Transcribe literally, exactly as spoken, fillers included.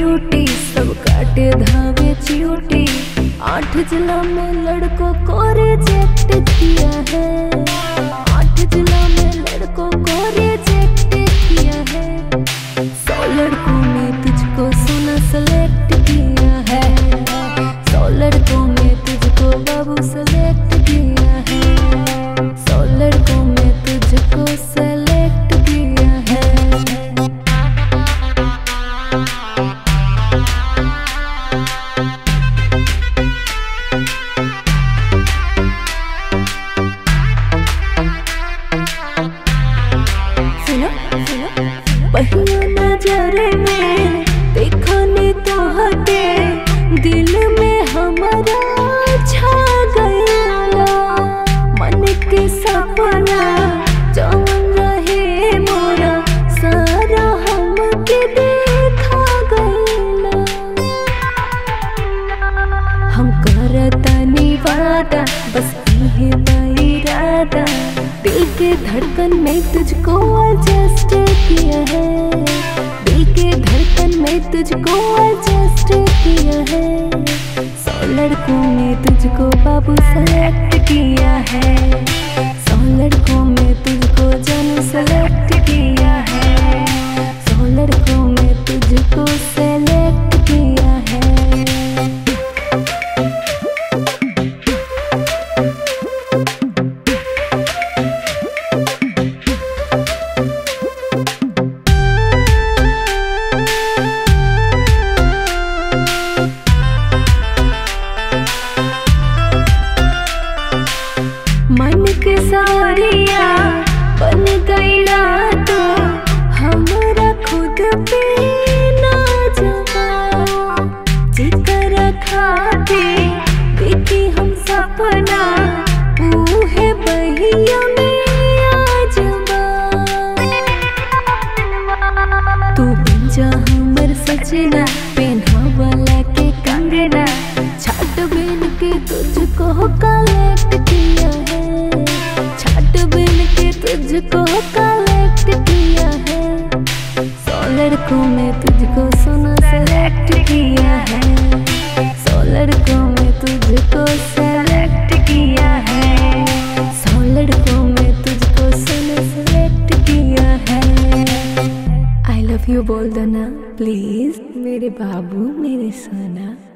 Beauty, सब काटे धावे चियूटी। आठ जिला में लड़कों को रिजेक्ट किया है, आठ जिला में लड़कों को रिजेक्ट किया है। सौ लड़कों में तुझको सोना सेलेक्ट किया है, सौ लड़कों में तुझको बाबू सेलेक्ट किया है, सौ लड़कों में तुझको सेलेक्ट किया है। पहिया नजरे में देखने तो हटे, दिल में हमारा छा गया। मन के सपना जौन रहे मोरा, सारा हमके देखा गया। हम करतानी वादा, बस इहे इरादा, दिल के धड़कन में तुझको एडजस्ट किया है, दिल के धड़कन में तुझको एडजस्ट किया है। सौ लड़कों में तुझको बाबू सेलेक्ट किया है, सौ लड़कों में तुझको जानू सेलेक्ट किया है, सौ लड़कों में तुझको सेलेक्ट किया है। मन के सारिया बन गईला तो हमरा खुद पे ना जवा, जिकर खाते देखी हम सपना ऊहे बहिया में आ जवा। तू बन जा हमर सजना, पेन्हा वाला के कंगना, छाट बिन के तुझको कलेक्ट किया है, छाट बिन के तुझको कलेक्ट किया है। सौ लड़कों में तुझको सोना सेलेक्ट किया है, सौ लड़कों में तुझको सेलेक्ट किया है, सौ लड़कों में तुझको सोना सेलेक्ट किया है। आई लव यू बोल दो ना प्लीज मेरे बाबू मेरे सोना।